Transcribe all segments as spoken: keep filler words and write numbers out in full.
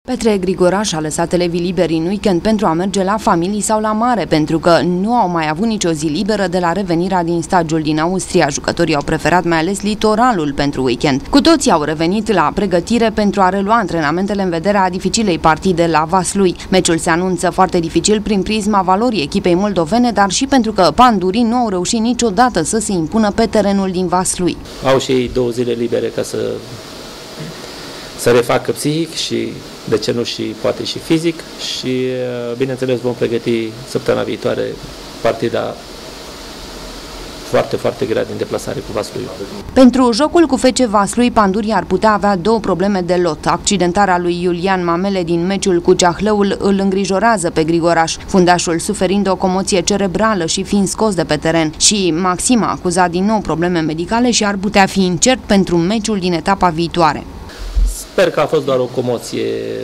Petre Grigoraș a lăsat elevii liberi în weekend pentru a merge la familii sau la mare, pentru că nu au mai avut nicio zi liberă de la revenirea din stagiul din Austria. Jucătorii au preferat mai ales litoralul pentru weekend. Cu toții au revenit la pregătire pentru a relua antrenamentele în vederea dificilei partide la Vaslui. Meciul se anunță foarte dificil prin prisma valorii echipei moldovene, dar și pentru că pandurii nu au reușit niciodată să se impună pe terenul din Vaslui. Au și ei două zile libere ca să să refacă psihic și, de ce nu, și poate și fizic, și bineînțeles vom pregăti săptămâna viitoare partida foarte, foarte grea din deplasare cu Vaslui. Pentru jocul cu F C Vaslui, pandurii ar putea avea două probleme de lot. Accidentarea lui Iulian Mamele din meciul cu Ceahlăul îl îngrijorează pe Grigoraș, fundașul suferind o comoție cerebrală și fiind scos de pe teren, și Maxim a acuzat din nou probleme medicale și ar putea fi incert pentru meciul din etapa viitoare. Sper că a fost doar o comoție,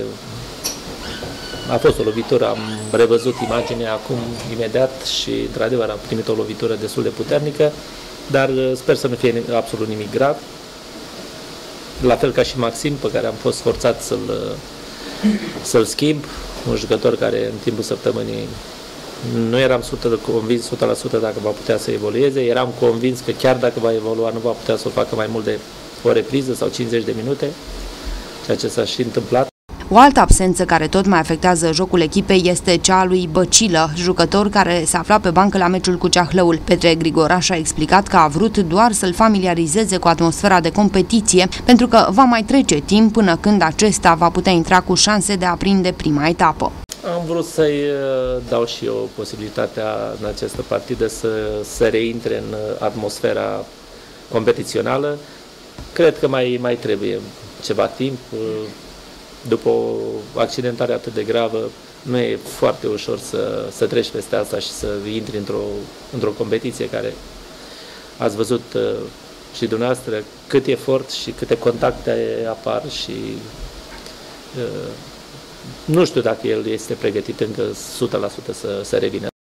a fost o lovitură, am revăzut imaginea acum imediat și într-adevăr am primit o lovitură destul de puternică, dar sper să nu fie absolut nimic grav. La fel ca și Maxim, pe care am fost forțat să-l să-l schimb, un jucător care în timpul săptămânii nu eram convins o sută la sută dacă va putea să evolueze, eram convins că chiar dacă va evolua nu va putea să o facă mai mult de o repriză sau cincizeci de minute, ceea ce s-a și întâmplat. O altă absență care tot mai afectează jocul echipei este cea a lui Băcilă, jucător care se afla pe bancă la meciul cu Ceahlăul. Petre Grigoraș a explicat că a vrut doar să-l familiarizeze cu atmosfera de competiție, pentru că va mai trece timp până când acesta va putea intra cu șanse de a prinde prima etapă. Am vrut să-i dau și eu posibilitatea în această partidă să, să reintre în atmosfera competițională. Cred că mai, mai trebuie ceva timp. După o accidentare atât de gravă, nu e foarte ușor să, să treci peste asta și să intri într-o într-o competiție care ați văzut uh, și dumneavoastră cât efort și câte contacte apar și uh, nu știu dacă el este pregătit încă o sută la sută să, să revină.